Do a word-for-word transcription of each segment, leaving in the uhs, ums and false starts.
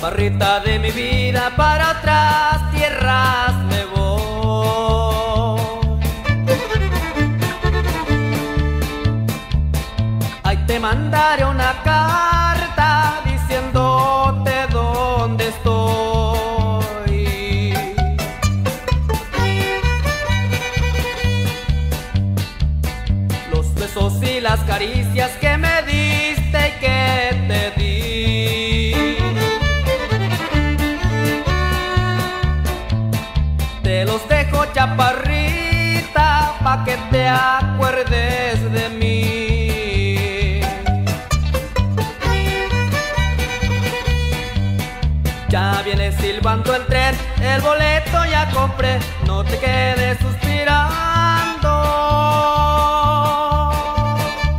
chaparrita de mi vida, para otras tierras me voy. Ahí te mandaré una carta diciéndote dónde estoy. Los besos y las caricias que me diste y que te di, te los dejo, chaparrita, pa' que te acuerdes de mí. Ya viene silbando el tren, el boleto ya compré, no te quedes suspirando,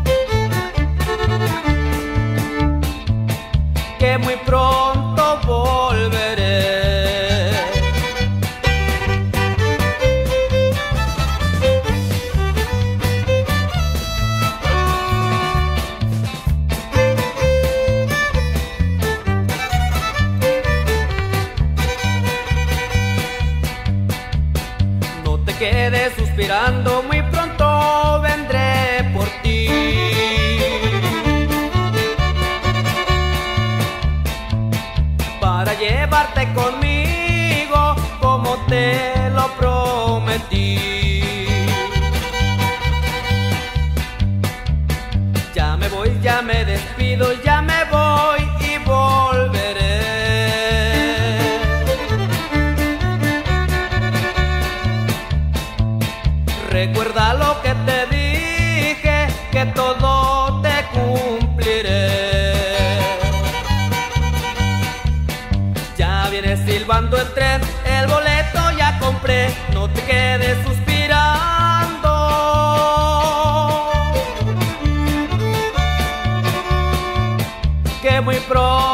que muy pronto volveré. No te quedes suspirando, muy pronto vendré por ti. Para llevarte conmigo como te lo prometí. Ya me voy, ya me despido, ya me voy y volveré. Recuerda lo que te dije, que todo te cumpliré. Ya viene silbando el tren, el boleto ya compré, no te quedes suspirando, que muy pronto